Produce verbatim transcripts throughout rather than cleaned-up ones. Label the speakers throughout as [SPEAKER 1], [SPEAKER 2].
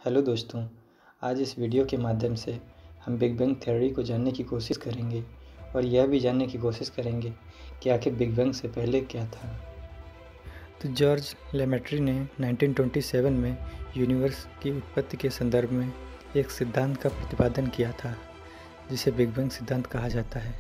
[SPEAKER 1] Hello दोस्तों, आज इस वीडियो के माध्यम से हम बिग बैंग थ्योरी को जानने की कोशिश करेंगे और यह भी जानने की कोशिश करेंगे कि आखिर बिग बैंग से पहले क्या था। तो जॉर्ज लेमेट्री ने नाइनटीन ट्वेंटी सेवन में यूनिवर्स की उत्पत्ति के संदर्भ में एक सिद्धांत का प्रतिपादन किया था जिसे बिग बैंग सिद्धांत कहा जाता है।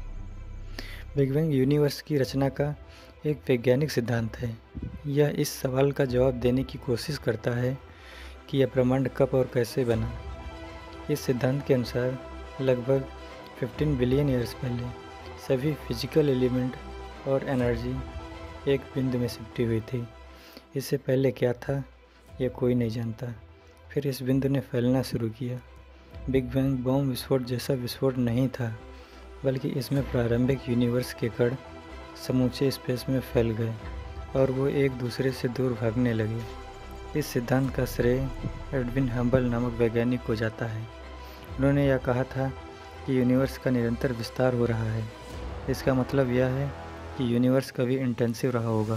[SPEAKER 1] बिग बैंग यूनिवर्स की रचना का एक वैज्ञानिक सिद्धांत है। यह इस सवाल का जवाब देने की कोशिश करता है कि यह ब्रह्मांड कब और कैसे बना। इस सिद्धांत के अनुसार लगभग पंद्रह बिलियन ईयर्स पहले सभी फिजिकल एलिमेंट और एनर्जी एक बिंदु में सिमटी हुई थी। इससे पहले क्या था यह कोई नहीं जानता। फिर इस बिंदु ने फैलना शुरू किया। बिग बैंग बम विस्फोट जैसा विस्फोट नहीं था, बल्कि इसमें प्रारंभिक यूनिवर्स के कण समूचे स्पेस में फैल गए और वो एक दूसरे से दूर भागने लगे। इस सिद्धांत का श्रेय एडविन हबल नामक वैज्ञानिक को जाता है। उन्होंने यह कहा था कि यूनिवर्स का निरंतर विस्तार हो रहा है। इसका मतलब यह है कि यूनिवर्स कभी इंटेंसिव रहा होगा।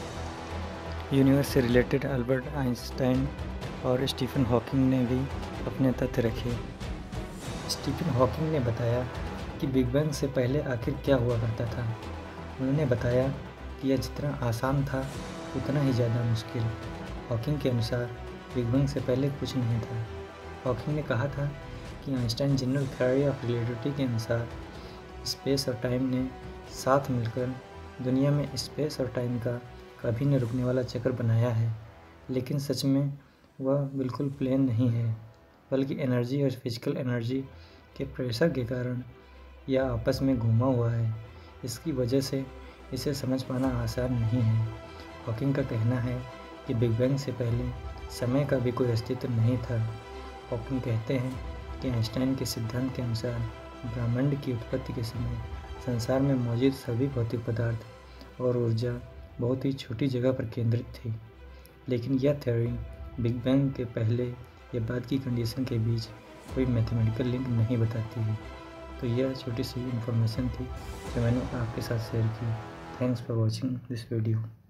[SPEAKER 1] यूनिवर्स से रिलेटेड अल्बर्ट आइंस्टाइन और स्टीफन हॉकिंग ने भी अपने तथ्य रखे। स्टीफन हॉकिंग ने बताया कि बिग बैंग से पहले आखिर क्या हुआ करता था। उन्होंने बताया कि यह जितना आसान था उतना ही ज़्यादा मुश्किल। हॉकिंग के अनुसार बिग बैंग से पहले कुछ नहीं था। हॉकिंग ने कहा था कि Einstein general theory of relativity के अनुसार स्पेस और टाइम ने साथ मिलकर दुनिया में स्पेस और टाइम का कभी न रुकने वाला चक्र बनाया है, लेकिन सच में वह बिल्कुल प्लेन नहीं है, बल्कि एनर्जी और फिजिकल एनर्जी के प्रेशर के कारण यह आपस में घूमा हुआ है। इसकी वजह से इसे समझ पाना आसान नहीं है। हॉकिंग का कहना है कि बिग बैंग से पहले समय का भी कोई अस्तित्व नहीं था। हॉकिंग कहते हैं कि आइंस्टाइन के सिद्धांत के अनुसार ब्रह्मांड की उत्पत्ति के समय संसार में मौजूद सभी भौतिक पदार्थ और ऊर्जा बहुत ही छोटी जगह पर केंद्रित थी। लेकिन यह थ्योरी बिग बैंग के पहले या बाद की कंडीशन के बीच कोई मैथमेटिकल लिंक नहीं बताती है। तो यह छोटी सी इन्फॉर्मेशन थी जो मैंने आपके साथ शेयर की। Thanks for watching this video.